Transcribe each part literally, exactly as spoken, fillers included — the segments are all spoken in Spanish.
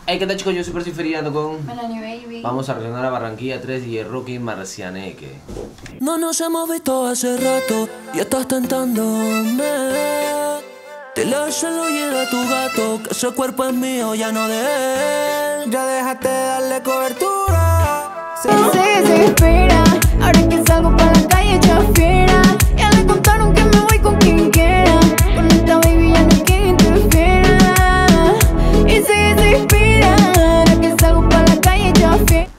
Hey, ¿qué tal, chicos? Yo soy Percy Feriando con... Melanie Baby. Vamos a reaccionar a Barranquilla tres y Rocky Marcianeque. No nos hemos visto hace rato y estás tentándome. Dile a ese lo llega a tu gato, que ese cuerpo es mío, ya no de él. Ya dejaste de darle cobertura. Sí, sí, se espera. Ahora que salgo para la calle echa fiera. Ya le contaron que me voy con quien quiera. Con esta baby ya no hay quien interfiera. Y sí, se espera. Ahora que salgo para la calle echa fiera.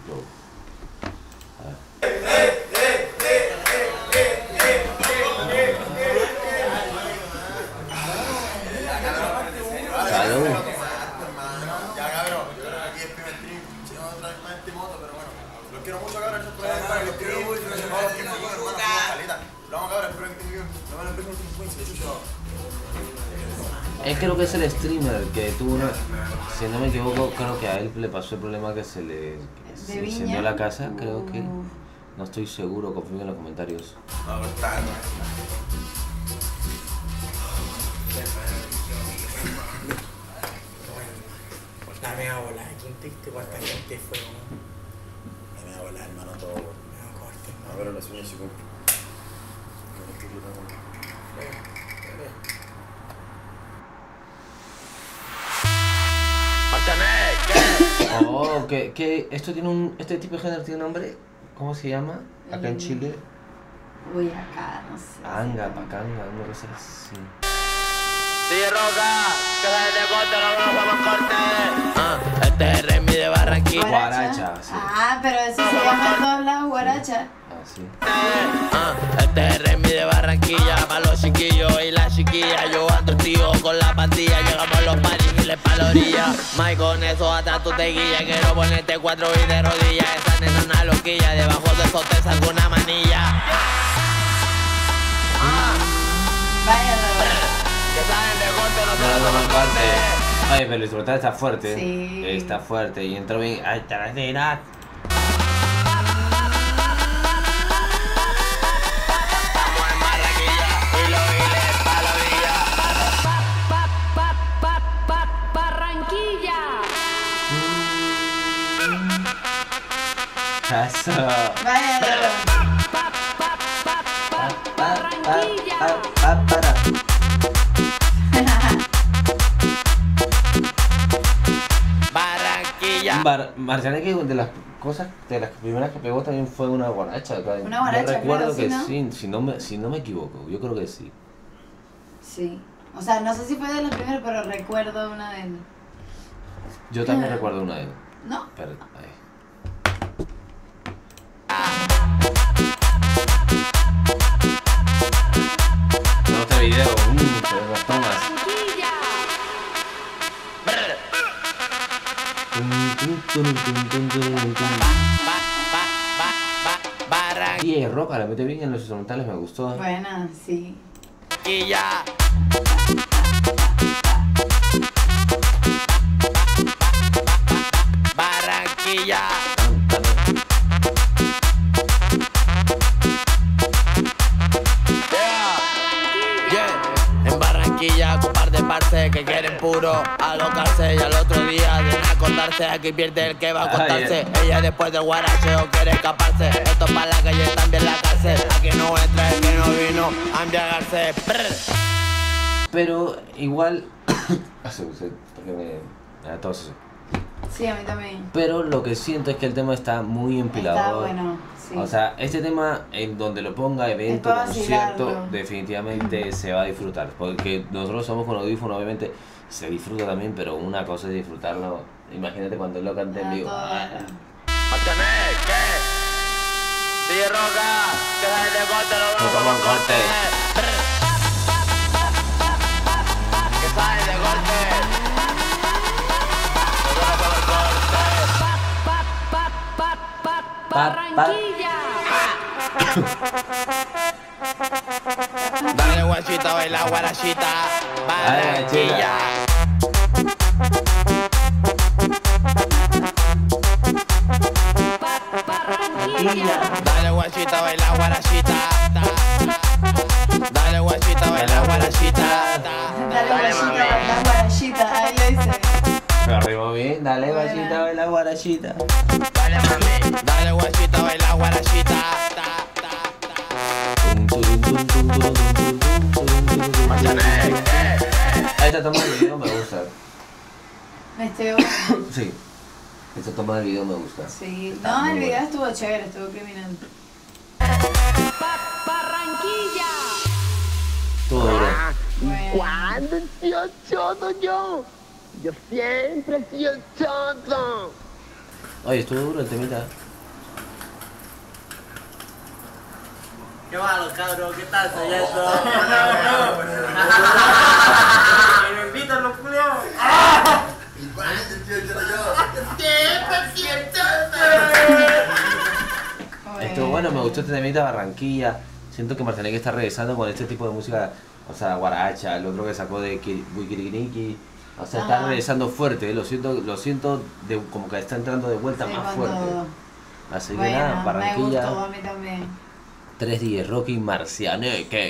Salud. Ya, cabrón, yo creo que aquí es primer stream, si no otra vez más en moto, pero bueno, los quiero mucho, cabrón, esos problemas, los quiero mucho, los quiero mucho, hermano, calita. Lo vamos, cabrón, espero que me van a empezar un quince, chucho. Es creo que es el streamer que tuvo una... Si no me equivoco, creo que a él le pasó el problema que se le se incendió la casa, creo que... No estoy seguro, confirmen en los comentarios. No, pero está, no. Dame a volar, ¿quién te diste cuánta gente fue? Dame a volar, hermano, todo. Me va a cortar. A ver, las uñas se cumplen. Oh, que, que esto tiene un... Este tipo de género tiene un nombre. ¿Cómo se llama? Acá en Chile. Uy, acá, no sé. Anga, pacanga, una cosa así. Sí, Roca, que la de corte, no vamos a corte. Ah, este es Remy de Barranquilla. Guaracha, sí. Ah, pero eso se llama en todos lados guaracha. Ah, sí. Ah, este es Remy de Barranquilla. Pa' los chiquillos y las chiquillas. Yo ando tío con la pandilla. Llegamos a los paris y les pa' la orilla. Mike, con eso atrás tu te guilla. Quiero ponerte cuatro y de rodillas. Esa nena es una loquilla. Debajo de eso te saco una manilla. Ah, Vaya, la que salen de corte, no se No, lo no, toman no, corte. Ay, pero el instrumental está fuerte. Sí. Está fuerte y entró bien. Ay, tarasera. Estamos en Barranquilla y los giles pa' la orilla. Pa, pa, pa, pa, pa, Barranquilla. Eso. Vaya, la Barranquilla. Ah, para. Barranquilla. Bar Marcianeque, de las cosas, de las primeras que pegó también fue una guaracha. Una guaracha, Yo recuerdo creo, que ¿sí, no? sí, si no, me, si no me equivoco, yo creo que sí. Sí. O sea, no sé si fue de los primeros, pero recuerdo una de él. Yo también Ah. recuerdo una de él. ¿No? Pero, ay. No, este video, mmm, pero las tomas. Ba, ba, ba, ba, Barranquilla. Y Roca la mete bien en los instrumentales, me gustó. Buena, sí. Barranquilla. En Barranquilla, con par de parce que quieren puro alocarse. Y al otro día de acordarse, aquí pierde el que va a acostarse. Ella después del guaracheo quiere escaparse. Esto es para la calle, también la cárcel. Aquí no entra el que no vino a embriagarse. Pero igual... porque me, me da tos eso. Sí, a mí también. Pero lo que siento es que el tema está muy empilado. Está bueno, sí. O sea, este tema en donde lo ponga, evento, Es para concierto, vacilarlo. definitivamente se va a disfrutar. Porque nosotros somos con audífono, obviamente se disfruta también, pero una cosa es disfrutarlo. Imagínate cuando él lo cante en Ah, vivo. todo Ah, bueno. ¿qué? Sí, Roca, que sale de corte, lo No toman corte. Que sale de corte. Barranquilla. Dale guachita, baila guarachita. Barranquilla. Dale guachita, baila guarachita. Dale guachita, baila guarachita. Dale, guarachita, baila guarachita. Ahí lo dice. Me arrimo bien, dale. Dale guachita, baila guarachita. Dale mami, dale guachita, baila guarachita. Ta, ta, Ah, esta toma de video me gusta. Este, Sí. Esta toma de video me gusta. sí. Está No, muy el video buena. estuvo chévere, estuvo criminal. Barranquilla. Todo duro. Bueno. ¿Cuándo he sido choto yo? Yo siempre he sido choto. Oye, estuvo duro el temita. ¿Qué malo, cabrón? ¿Qué tal? Soy esto. Que me invitan los culiados. Igualmente, tío, yo lo llevo. Estuvo bueno, me gustó este temita Barranquilla. Siento que Marcianeque está regresando con este tipo de música, o sea, guaracha, el otro que sacó de Wikirikiniki. O sea, está Ajá. regresando fuerte, eh, lo siento, lo siento de, como que está entrando de vuelta Sí, más con fuerte. todo. Así que Bueno, nada, me Barranquilla, gustó a mí también. tres días, Rocky Marcianeque.